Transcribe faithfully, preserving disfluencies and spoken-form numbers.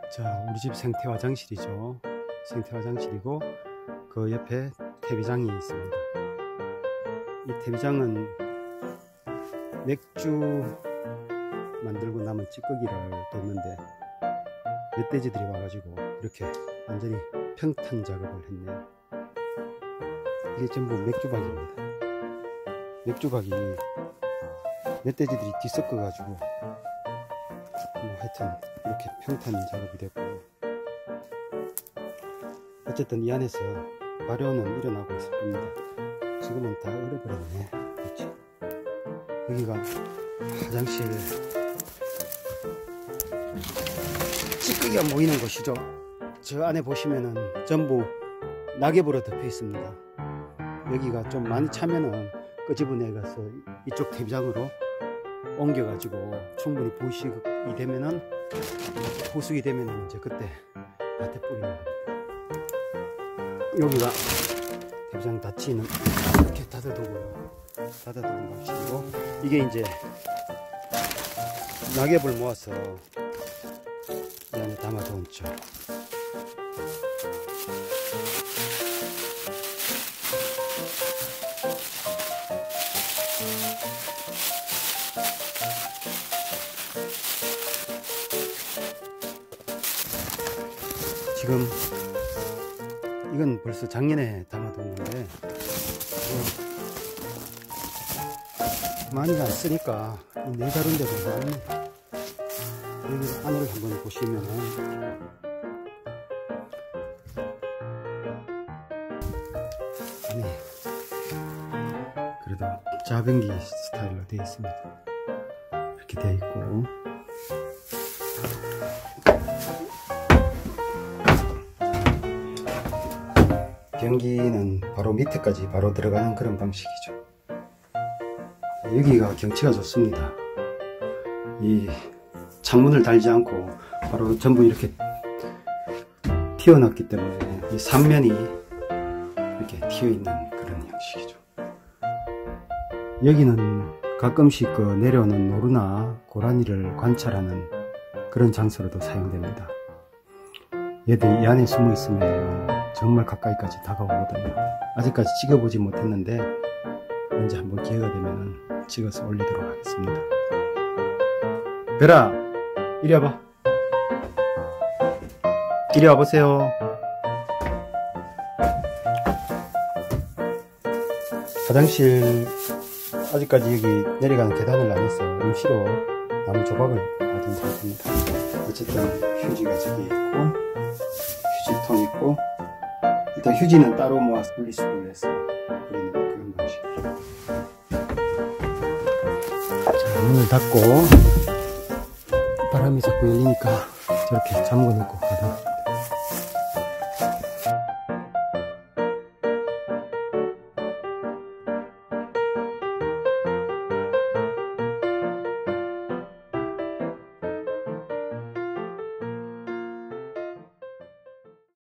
자, 우리 집 생태 화장실이죠. 생태 화장실이고 그 옆에 태비장이 있습니다. 이 태비장은 맥주 만들고 남은 찌꺼기를 뒀는데 멧돼지들이 와가지고 이렇게 완전히 평탄 작업을 했네요. 이게 전부 맥주박입니다. 맥주박이 멧돼지들이 뒤섞어 가지고 뭐 하여튼 이렇게 평탄 작업이 됐고, 어쨌든 이 안에서 발효는 일어나고 있을 겁니다. 지금은 다 얼어버렸네. 그렇지. 여기가 화장실 찌꺼기가 모이는 곳이죠. 저 안에 보시면은 전부 낙엽으로 덮여 있습니다. 여기가 좀 많이 차면은 끄집어내 가서 이쪽 태비장으로 옮겨 가지고 충분히 부식이 되면은, 호숙이 되면은 이제 그때 밭에 뿌리는 겁니다. 여기가 태비장 닫히는, 이렇게 닫아두고요. 닫아두는 방식이고, 이게 이제 낙엽을 모아서 이 안에 담아두었죠. 지금 이건 벌써 작년에 담아뒀는데 뭐 많이가 안 쓰니까 네 다른데도 많네. 여기 안을 한번 보시면은 아니 그래도 자변기 스타일로 되어 있습니다. 이렇게 되어 있고, 변기는 바로 밑에까지 바로 들어가는 그런 방식이죠. 여기가 경치가 좋습니다. 이 창문을 달지 않고 바로 전부 이렇게 튀어났기 때문에 이 삼면이 이렇게 튀어있는 그런 형식이죠. 여기는 가끔씩 그 내려오는 노루나 고라니를 관찰하는 그런 장소로도 사용됩니다. 얘들이 이 안에 숨어 있으면 정말 가까이까지 다가오거든요. 아직까지 찍어보지 못했는데 언제 한번 기회가 되면 찍어서 올리도록 하겠습니다. 별아, 이리 와봐. 이리 와보세요. 화장실 아직까지 여기 내려가는 계단을 안 해서 임시로 나무 조각을 놔둔 상태입니다. 어쨌든 휴지가 저기 있고, 휴지통 있고, 일단 휴지는 따로 모아서 분리수거를 해서 버리는 그런 방식이죠. 자, 문을 닫고 바람이 자꾸 열리니까 저렇게 잠궈 놓고 가다